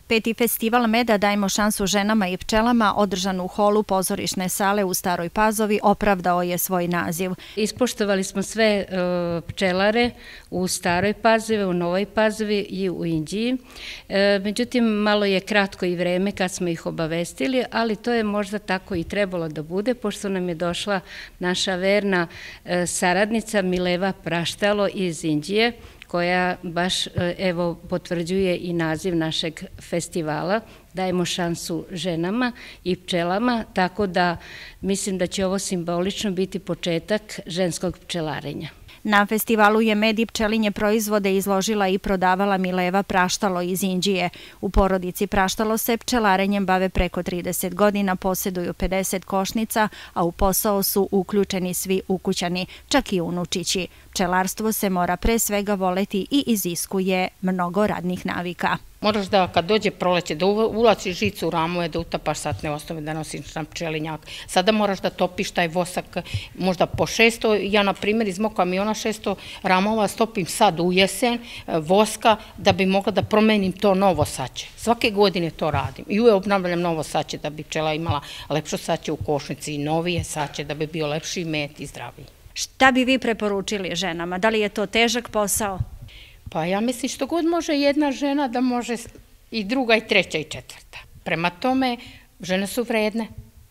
Peti festival meda Dajmo šansu ženama i pčelama, održan u holu pozorišne sale u Staroj Pazovi, opravdao je svoj naziv. Ispoštovali smo sve pčelare u Staroj Pazovi, u Novoj Pazovi i u Inđiji. Međutim, malo je kratko i vreme kad smo ih obavestili, ali to je možda tako i trebalo da bude, pošto nam je došla naša verna saradnica Mileva Praštalo iz Inđije, koja baš potvrđuje i naziv našeg festivala Dajmo šansu ženama i pčelama, tako da mislim da će ovo simbolično biti početak ženskog pčelarenja. Na festivalu je med i pčelinje proizvode izložila i prodavala Mileva Praštalo iz Inđije. U porodici Praštalo se pčelarenjem bave preko 30 godina, posjeduju 50 košnica, a u posao su uključeni svi ukućani, čak i unučići. Pčelarstvo se mora pre svega voleti i iziskuje mnogo radnih navika. Moraš da kad dođe proleće, da ulaciš žicu u ramu, da utapaš satne osnove, da nosiš na pčelinjak. Sada moraš da topiš taj vosak možda po 600. Ja, na primjer, iz mog kamiona 600 ramova stopim sad u jesen voska da bi mogla da promenim to novo saće. Svake godine to radim i uvek obnavljam novo saće da bi pčela imala lepšo saće u košnici i novije saće da bi bio lepši med i zdraviji. Šta bi vi preporučili ženama? Da li je to težak posao? Pa ja mislim što god može jedna žena da može i druga i treća i četvrta. Prema tome, žene su vredne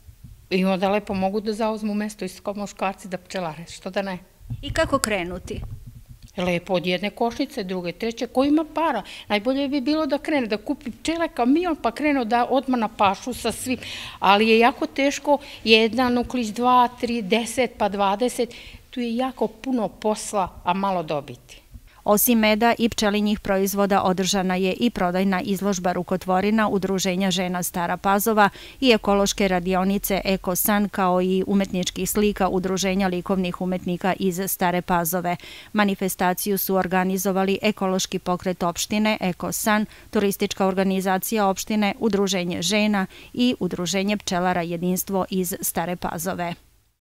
i onda lepo mogu da zauzmu mesto isto kao muškarci da pčelare, što da ne. I kako krenuti? Lepo od jedne košnice, druge, treće, ko ima para. Najbolje bi bilo da krene, da kupi pčele kamion pa krene da odmah na pašu sa svim. Ali je jako teško, jedan uklić, 2, 3, 10 pa 20, tu je jako puno posla, a malo dobiti. Osim meda i pčelinjih proizvoda održana je i prodajna izložba rukotvorina Udruženja žena Stara Pazova i ekološke radionice Eko San, kao i umetničkih slika Udruženja likovnih umetnika iz Stare Pazove. Manifestaciju su organizovali ekološki pokret opštine Eko San, turistička organizacija opštine, Udruženje žena i Udruženje pčelara Jedinstvo iz Stare Pazove.